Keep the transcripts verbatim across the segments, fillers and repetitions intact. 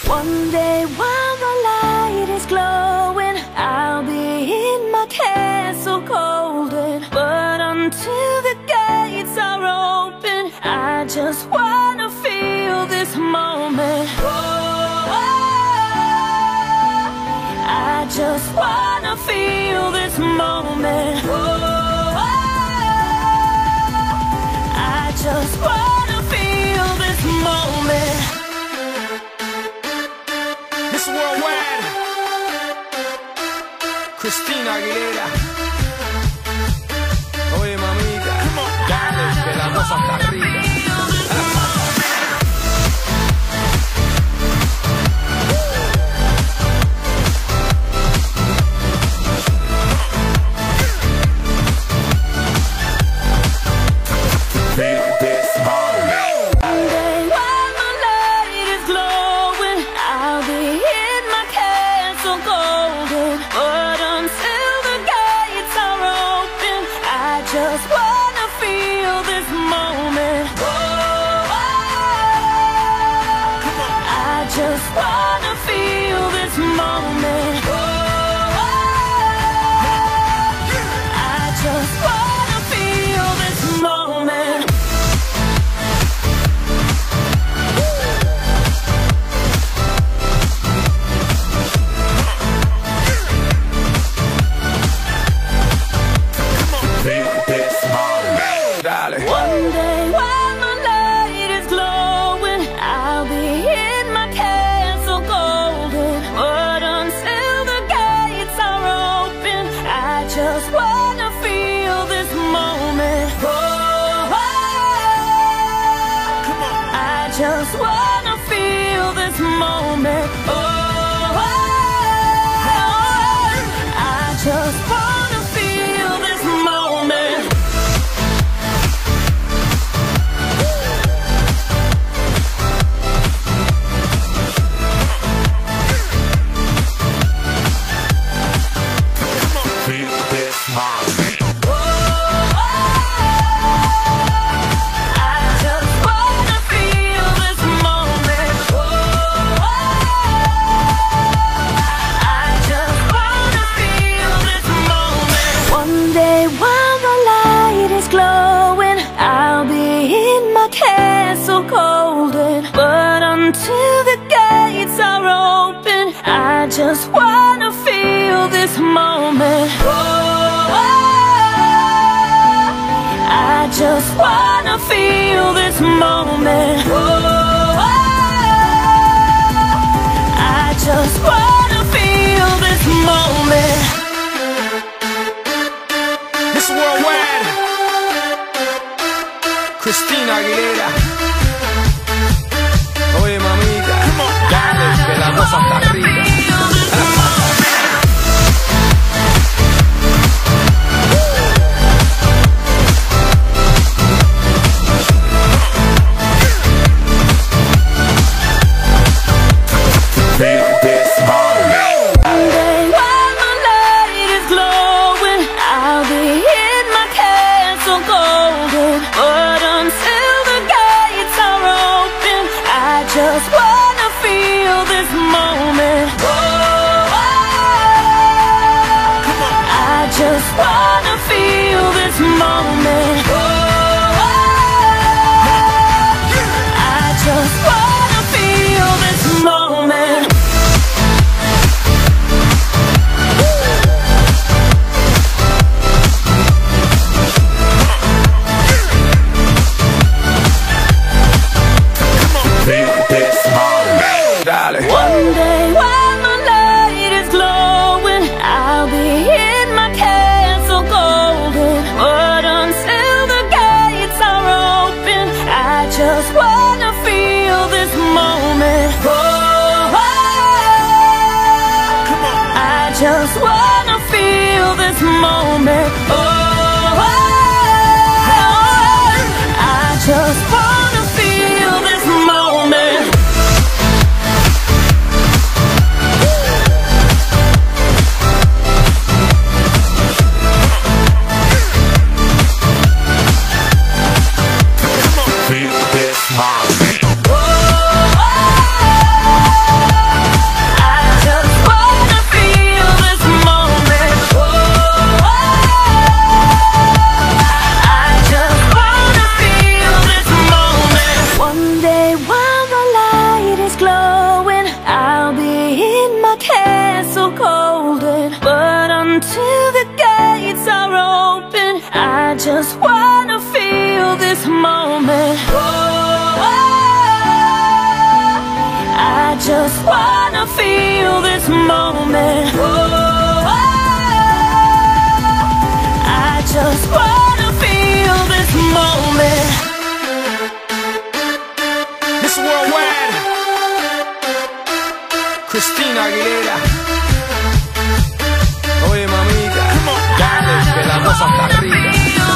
One day while the light is glowing, I'll be in my castle golden. But until the gates are open, I just wanna feel this moment. Oh, I just wanna feel this moment. Oh, I just wanna feel this moment. Miss Worldwide, Christina Aguilera. Oye, mamita, dale, que la cosa está rica. Just wanna feel this moment. Oh, I just wanna feel this moment. Oh, I just wanna feel this moment. One day while the light is glowing, I'll be in my castle golden. But until the gates are open, I just wanna feel this moment. Oh, I just wanna feel this moment. Oh, I just wanna feel this moment. Until the gates are open, I just wanna feel this moment. Oh, I just wanna feel this moment. Oh, I just wanna feel this moment. Miss Worldwide, Christina Aguilera. Oye, mamita, dale, que la cosa está rica. Just wanna feel this moment. Oh, I just wanna feel this moment. Oh, I just wanna feel this moment. One day while the light is glowing, I'll be in my castle golden. But until the gates are open, I just wanna feel this moment. Oh, I just wanna feel this moment. Oh, I just wanna feel this moment. Feel this moment. Oh, I just wanna feel this moment. Oh, I just wanna feel this moment. Miss Worldwide, Christina Aguilera. Oye, mamita, dale, que la cosa está rica.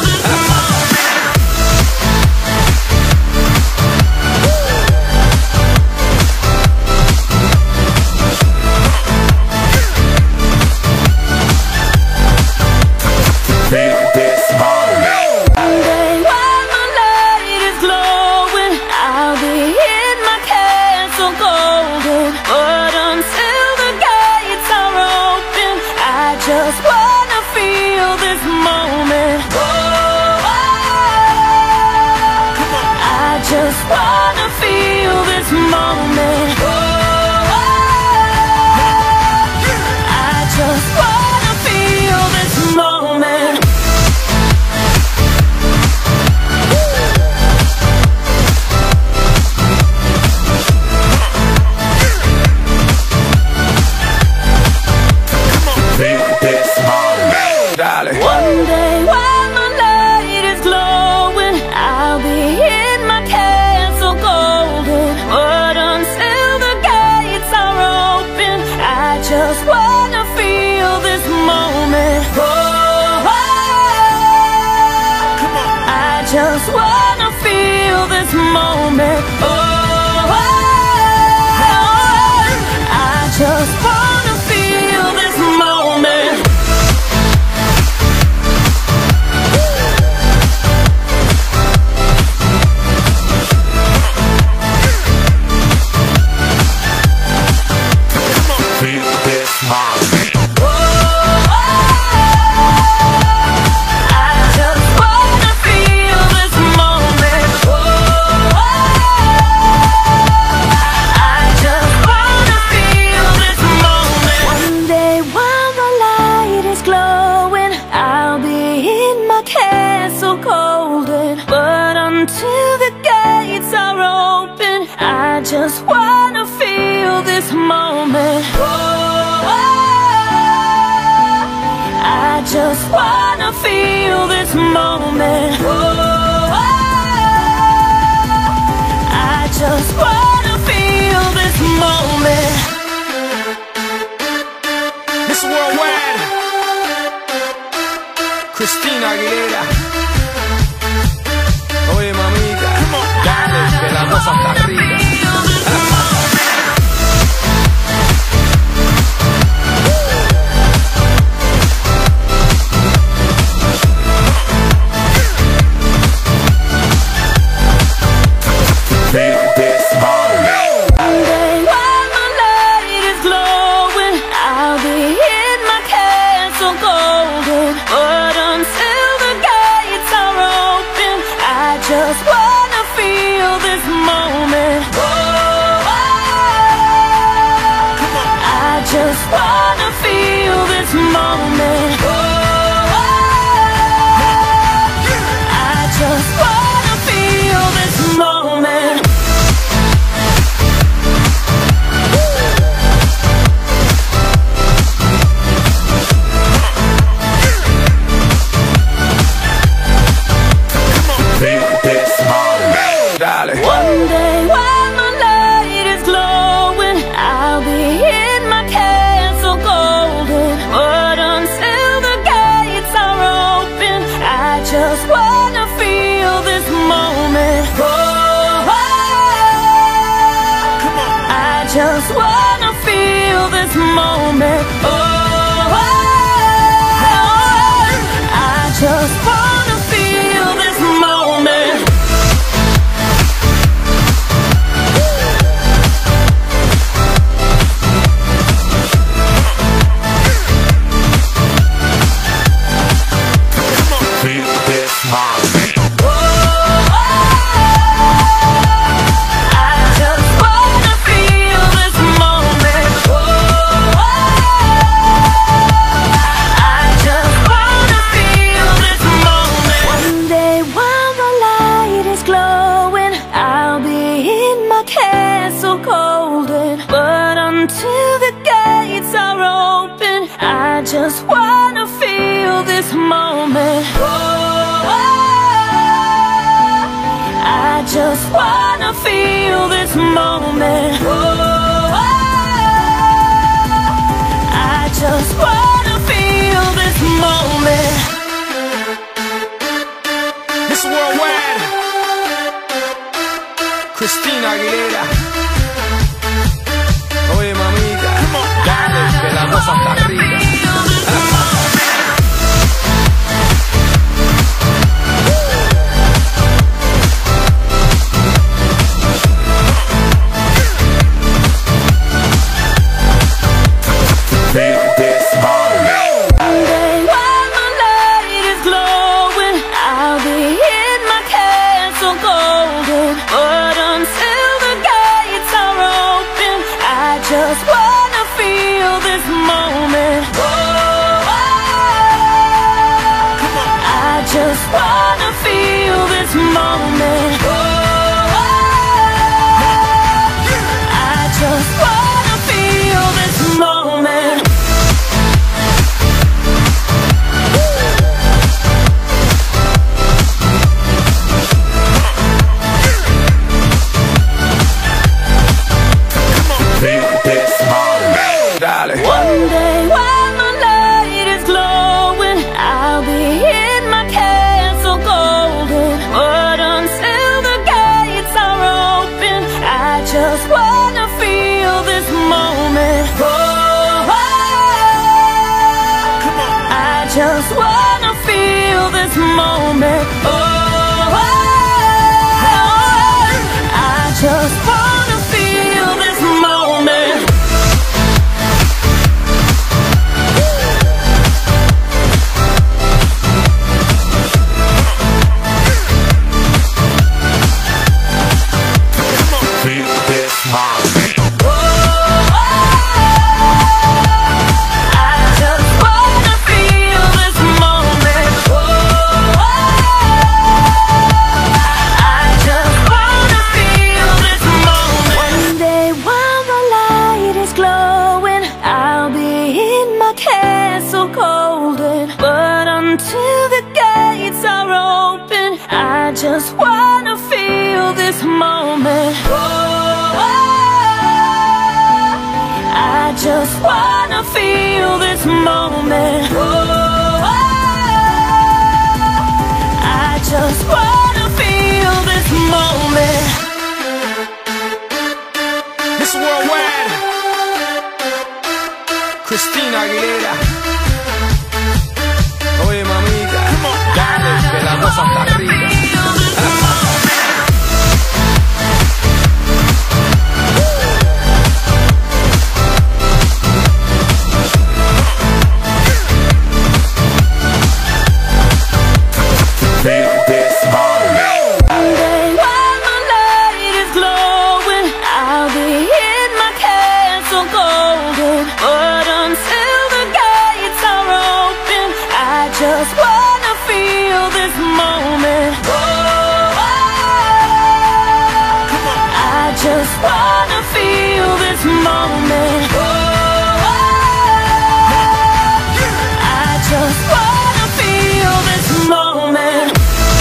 Just wanna feel this moment. Oh, I just wanna feel this moment. Oh, I just wanna feel this moment. One day while my light is glowing, I'll be in my castle golden. But until the gates are open, I just wanna feel this moment. Oh, I just wanna feel this moment. Oh, I just wanna feel this moment. Until the gates are open, I just wanna feel this moment. Oh, I just wanna feel this moment. Oh, I just wanna feel this moment. Miss Worldwide, Christina Aguilera. Oye, mamita, dale, que la cosa está rica. Just wanna feel this moment. Oh, I just wanna feel this moment. Oh, I just wanna feel this moment. One day while my light is glowing, I'll be in my castle golden. But until the gates are open, I just wanna feel this moment. Oh, I just wanna feel this moment. Oh, I just wanna feel this moment. I just wanna feel this moment. Oh, this moment. Oh, I just wanna feel this moment. Miss Worldwide, Christina Aguilera. Oye, mamita, dale, que la cosa está rica. Just wanna feel this moment. Oh, I just wanna feel this moment. Oh, I just wanna feel this moment. One day while my light is glowing, I'll be in my castle golden. But until the gates are open, I just wanna feel this moment. Oh, I just wanna feel this moment. Oh, I just wanna feel this moment. Until the gates are open, I just wanna feel this moment. Oh, I just wanna feel this moment. Oh, I just wanna feel this moment. Miss Worldwide, Christina Aguilera. Oye, mamita, dale, que la cosa está rica. Just wanna feel this moment. Oh, I just wanna feel this moment. Oh, I just wanna feel this moment.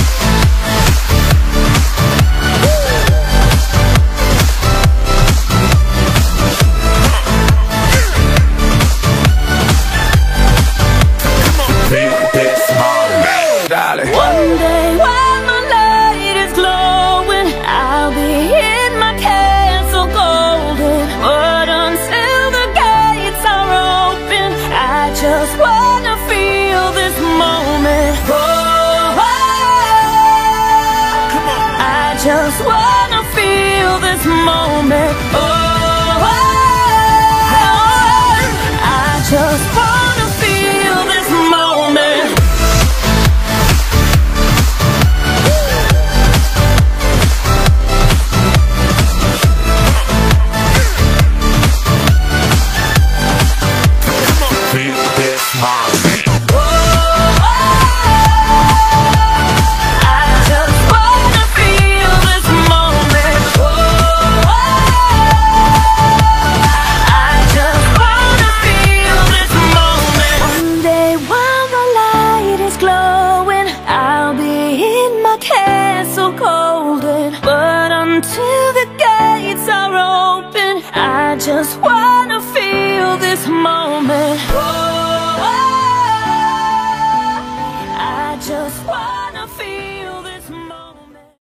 One day while my light is glowing, I'll be in my castle golden. But until the gates are open, I just wanna feel this moment. Oh, I just wanna feel this moment. Oh,